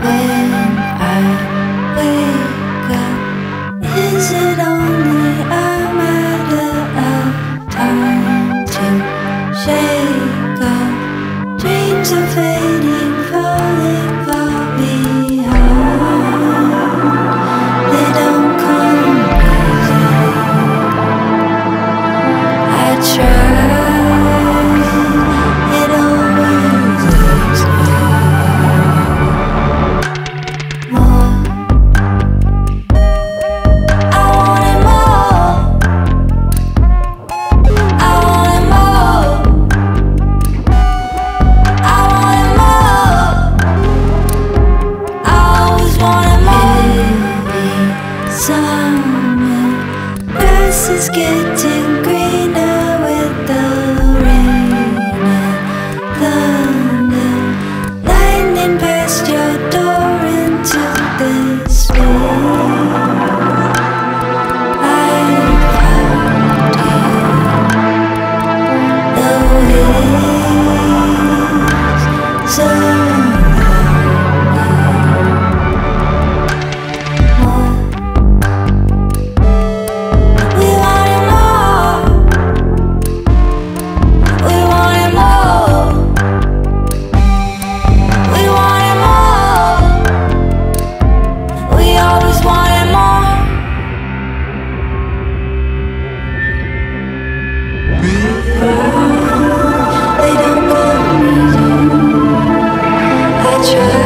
Is it only a matter of time to shake off dreams of fading, falling far behind? They don't come easy. I tried, it always leaves me more. Summer grass is getting greener with the rain and thunder, lightning past your door into this space. I found you, the waves so they don't come easy. I try.